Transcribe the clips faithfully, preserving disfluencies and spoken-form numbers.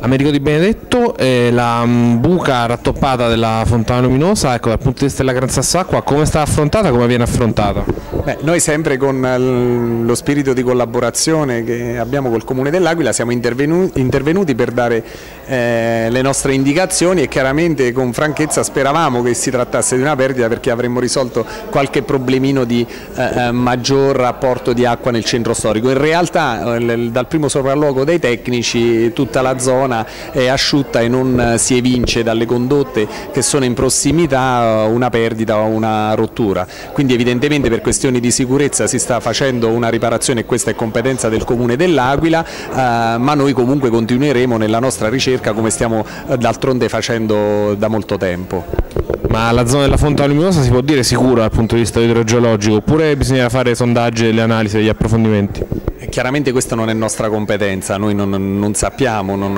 Americo Di Benedetto, eh, la mh, buca rattoppata della Fontana Luminosa, ecco, dal punto di vista della Gran Sasso Acqua, come è stata affrontata, come viene affrontata? Beh, noi sempre con lo spirito di collaborazione che abbiamo col Comune dell'Aquila siamo intervenuti, intervenuti per dare eh, le nostre indicazioni e chiaramente con franchezza speravamo che si trattasse di una perdita, perché avremmo risolto qualche problemino di eh, maggior apporto di acqua nel centro storico. In realtà eh, dal primo sopralluogo dei tecnici tutta la zona è asciutta e non si evince dalle condotte che sono in prossimità una perdita o una rottura, quindi evidentemente per questioni di sicurezza si sta facendo una riparazione e questa è competenza del Comune dell'Aquila, eh, ma noi comunque continueremo nella nostra ricerca come stiamo eh, d'altronde facendo da molto tempo. Ma la zona della Fontana Luminosa si può dire sicura dal punto di vista idrogeologico oppure bisogna fare sondaggi, delle analisi, degli approfondimenti? Chiaramente questa non è nostra competenza, noi non, non sappiamo, non,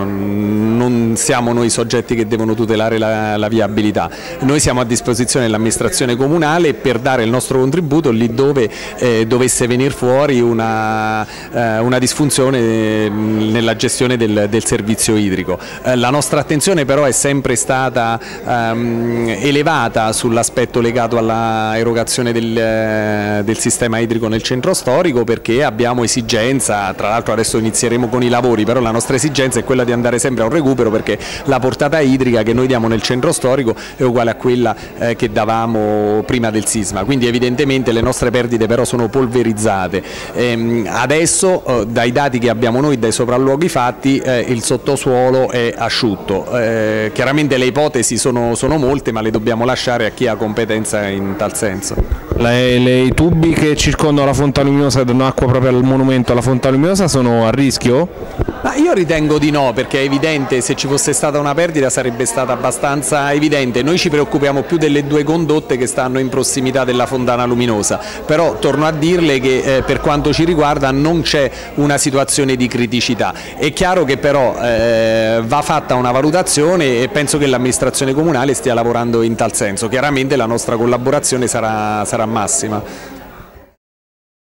non siamo noi i soggetti che devono tutelare la, la viabilità, noi siamo a disposizione dell'amministrazione comunale per dare il nostro contributo lì dove eh, dovesse venire fuori una, eh, una disfunzione nella gestione del, del servizio idrico. Eh, la nostra attenzione però è sempre stata ehm, elevata sull'aspetto legato all'erogazione del, del sistema idrico nel centro storico, perché abbiamo esigenze. Tra l'altro adesso inizieremo con i lavori, però la nostra esigenza è quella di andare sempre a un recupero, perché la portata idrica che noi diamo nel centro storico è uguale a quella eh, che davamo prima del sisma, quindi evidentemente le nostre perdite però sono polverizzate. Ehm, adesso eh, dai dati che abbiamo noi, dai sopralluoghi fatti, eh, il sottosuolo è asciutto, eh, chiaramente le ipotesi sono, sono molte, ma le dobbiamo lasciare a chi ha competenza in tal senso. Le, le, I tubi che circondano la Fontana Luminosa e danno acqua proprio al monumento alla Fontana Luminosa sono a rischio? Ma io ritengo di no, perché è evidente, se ci fosse stata una perdita sarebbe stata abbastanza evidente. Noi ci preoccupiamo più delle due condotte che stanno in prossimità della Fontana Luminosa, però torno a dirle che eh, per quanto ci riguarda non c'è una situazione di criticità. È chiaro che però eh, va fatta una valutazione e penso che l'amministrazione comunale stia lavorando in tal senso. Chiaramente la nostra collaborazione sarà, sarà massima.